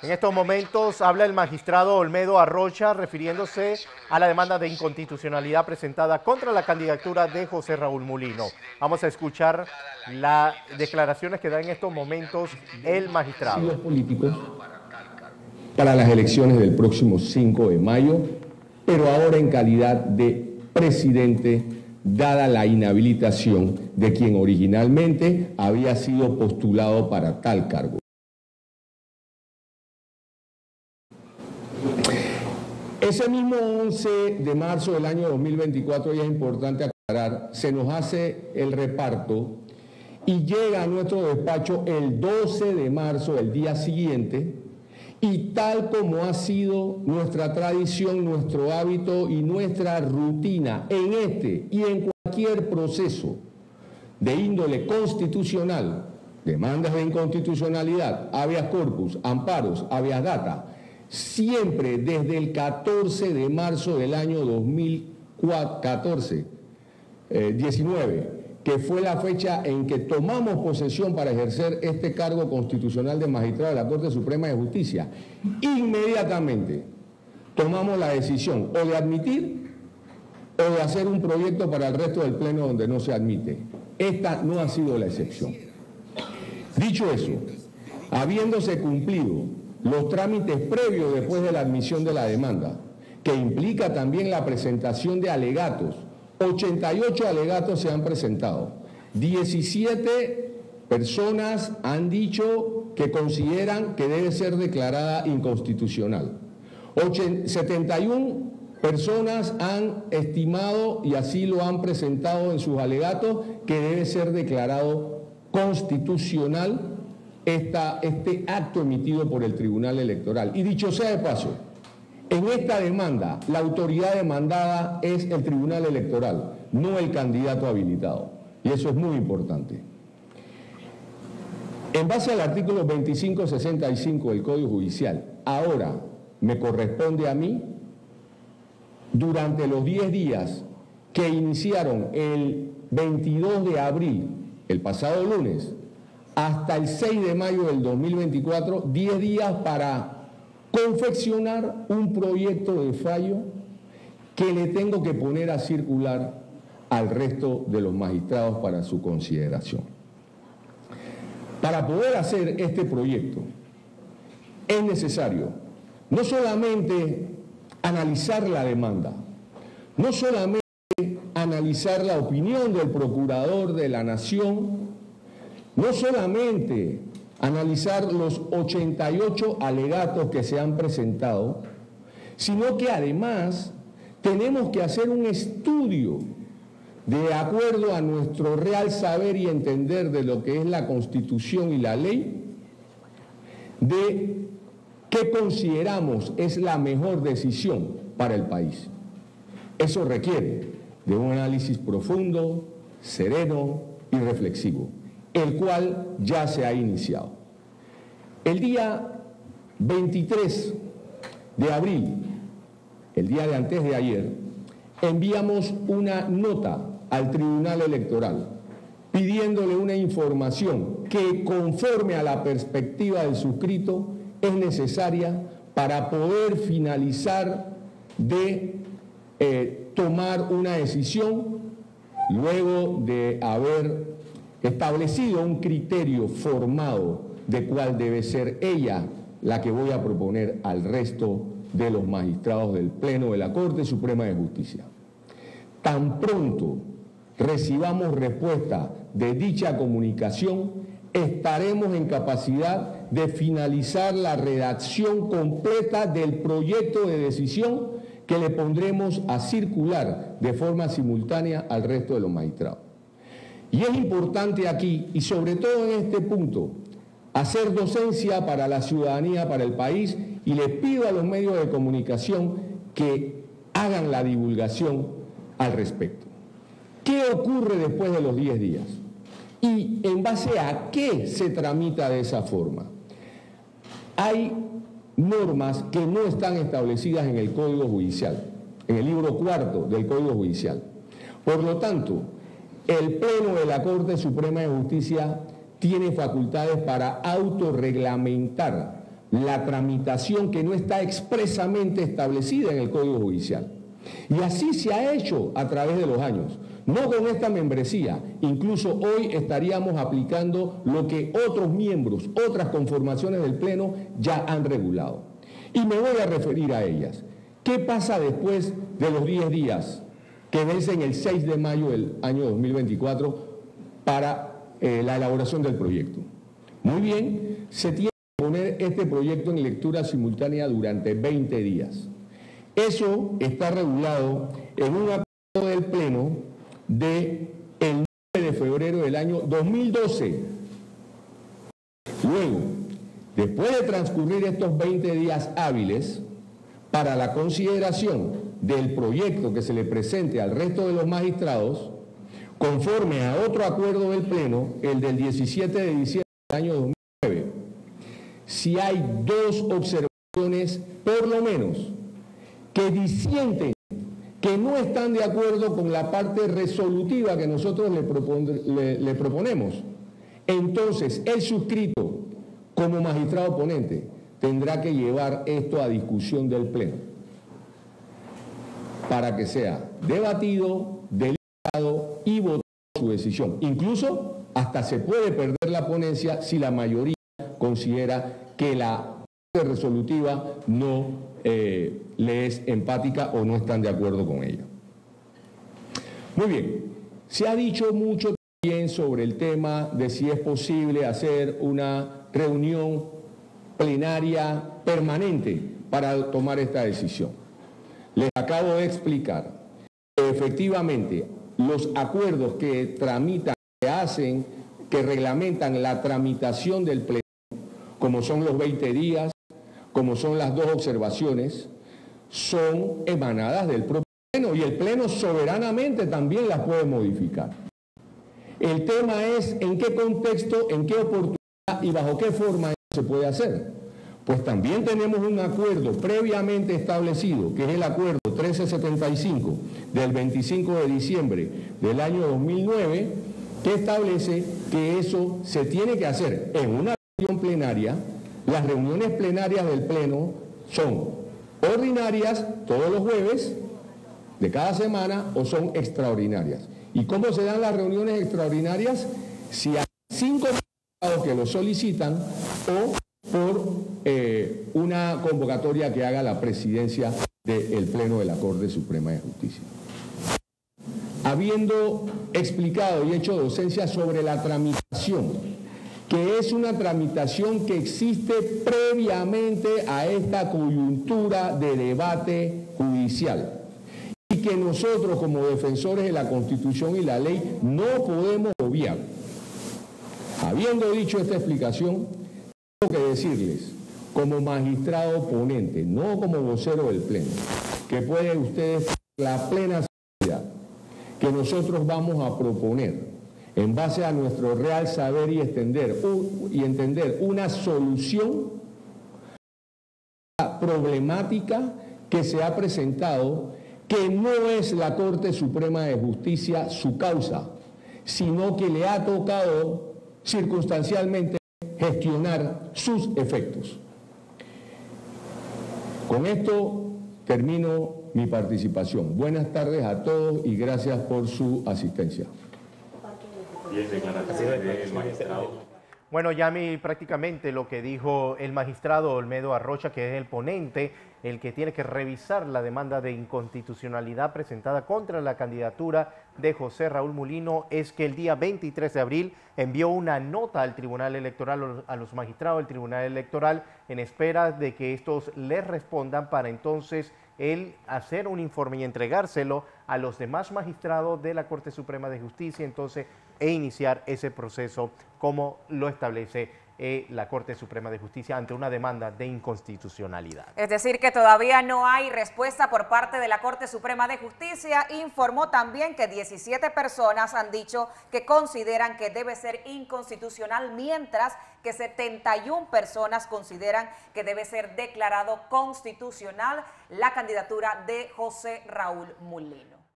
En estos momentos habla el magistrado Olmedo Arrocha refiriéndose a la demanda de inconstitucionalidad presentada contra la candidatura de José Raúl Mulino. Vamos a escuchar las declaraciones que da en estos momentos el magistrado. Los políticos para las elecciones del próximo 5 de mayo, pero ahora en calidad de presidente, dada la inhabilitación de quien originalmente había sido postulado para tal cargo. Ese mismo 11 de marzo del año 2024, y es importante aclarar, se nos hace el reparto y llega a nuestro despacho el 12 de marzo, el día siguiente, y tal como ha sido nuestra tradición, nuestro hábito y nuestra rutina en este y en cualquier proceso de índole constitucional, demandas de inconstitucionalidad, habeas corpus, amparos, habeas data, siempre desde el 14 de marzo del año 19, que fue la fecha en que tomamos posesión para ejercer este cargo constitucional de magistrado de la Corte Suprema de Justicia, inmediatamente tomamos la decisión o de admitir o de hacer un proyecto para el resto del Pleno donde no se admite. Esta no ha sido la excepción. Dicho eso, habiéndose cumplido los trámites previos después de la admisión de la demanda, que implica también la presentación de alegatos, 88 alegatos se han presentado, 17 personas han dicho que consideran que debe ser declarada inconstitucional, 71 personas han estimado y así lo han presentado en sus alegatos que debe ser declarado constitucional este acto emitido por el Tribunal Electoral. Y dicho sea de paso, en esta demanda, la autoridad demandada es el Tribunal Electoral, no el candidato habilitado. Y eso es muy importante. En base al artículo 2565 del Código Judicial, ahora me corresponde a mí, durante los 10 días que iniciaron el 22 de abril, el pasado lunes, hasta el 6 de mayo del 2024, 10 días para confeccionar un proyecto de fallo que le tengo que poner a circular al resto de los magistrados para su consideración. Para poder hacer este proyecto es necesario no solamente analizar la demanda, no solamente analizar la opinión del Procurador de la Nación, no solamente analizar los 88 alegatos que se han presentado, sino que además tenemos que hacer un estudio de acuerdo a nuestro real saber y entender de lo que es la Constitución y la ley, de qué consideramos es la mejor decisión para el país. Eso requiere de un análisis profundo, sereno y reflexivo, el cual ya se ha iniciado. El día 23 de abril, el día de antes de ayer, enviamos una nota al Tribunal Electoral pidiéndole una información que, conforme a la perspectiva del suscrito, es necesaria para poder finalizar de tomar una decisión luego de haber establecido un criterio formado de cuál debe ser ella la que voy a proponer al resto de los magistrados del Pleno de la Corte Suprema de Justicia. Tan pronto recibamos respuesta de dicha comunicación, estaremos en capacidad de finalizar la redacción completa del proyecto de decisión que le pondremos a circular de forma simultánea al resto de los magistrados. Y es importante aquí, y sobre todo en este punto, hacer docencia para la ciudadanía, para el país, y les pido a los medios de comunicación que hagan la divulgación al respecto. ¿Qué ocurre después de los 10 días? ¿Y en base a qué se tramita de esa forma? Hay normas que no están establecidas en el Código Judicial, en el libro cuarto del Código Judicial. Por lo tanto, el Pleno de la Corte Suprema de Justicia tiene facultades para autorreglamentar la tramitación que no está expresamente establecida en el Código Judicial. Y así se ha hecho a través de los años. No con esta membresía, incluso hoy estaríamos aplicando lo que otros miembros, otras conformaciones del Pleno ya han regulado. Y me voy a referir a ellas. ¿Qué pasa después de los 10 días que vencen el 6 de mayo del año 2024 para la elaboración del proyecto? Muy bien, se tiene que poner este proyecto en lectura simultánea durante 20 días. Eso está regulado en un acuerdo del Pleno del 9 de febrero del año 2012. Luego, después de transcurrir estos 20 días hábiles, para la consideración del proyecto que se le presente al resto de los magistrados, conforme a otro acuerdo del Pleno, el del 17 de diciembre del año 2009, si hay 2 observaciones, por lo menos, que disienten, que no están de acuerdo con la parte resolutiva que nosotros le proponemos, entonces el suscrito, como magistrado ponente, tendrá que llevar esto a discusión del Pleno para que sea debatido, deliberado y votado su decisión. Incluso hasta se puede perder la ponencia si la mayoría considera que la parte resolutiva no le es empática o no están de acuerdo con ella. Muy bien, se ha dicho mucho también sobre el tema de si es posible hacer una reunión plenaria permanente para tomar esta decisión. Les acabo de explicar que efectivamente los acuerdos que tramitan, que hacen, que reglamentan la tramitación del Pleno, como son los 20 días, como son las 2 observaciones, son emanadas del propio Pleno y el Pleno soberanamente también las puede modificar. El tema es en qué contexto, en qué oportunidad y bajo qué forma se puede hacer. Pues también tenemos un acuerdo previamente establecido, que es el acuerdo 1375 del 25 de diciembre del año 2009, que establece que eso se tiene que hacer en una reunión plenaria. Las reuniones plenarias del Pleno son ordinarias todos los jueves de cada semana o son extraordinarias. ¿Y cómo se dan las reuniones extraordinarias? Si hay 5 magistrados que lo solicitan o por una convocatoria que haga la presidencia del Pleno de la Corte Suprema de Justicia. Habiendo explicado y hecho docencia sobre la tramitación, que es una tramitación que existe previamente a esta coyuntura de debate judicial y que nosotros como defensores de la Constitución y la ley no podemos obviar. Habiendo dicho esta explicación, tengo que decirles, como magistrado ponente, no como vocero del Pleno, que pueden ustedes la plena seguridad que nosotros vamos a proponer en base a nuestro real saber y entender una solución a la problemática que se ha presentado, que no es la Corte Suprema de Justicia su causa, sino que le ha tocado circunstancialmente gestionar sus efectos. Con esto termino mi participación. Buenas tardes a todos y gracias por su asistencia. Bien, declaraciones del magistrado. Bueno, Yami, prácticamente lo que dijo el magistrado Olmedo Arrocha, que es el ponente, el que tiene que revisar la demanda de inconstitucionalidad presentada contra la candidatura de José Raúl Mulino, es que el día 23 de abril envió una nota al Tribunal Electoral, a los magistrados del Tribunal Electoral, en espera de que estos le respondan para entonces él hacer un informe y entregárselo a los demás magistrados de la Corte Suprema de Justicia, entonces, e iniciar ese proceso como lo establece la Corte Suprema de Justicia ante una demanda de inconstitucionalidad. Es decir, que todavía no hay respuesta por parte de la Corte Suprema de Justicia. Informó también que 17 personas han dicho que consideran que debe ser inconstitucional, mientras que 71 personas consideran que debe ser declarado constitucional la candidatura de José Raúl Mulino.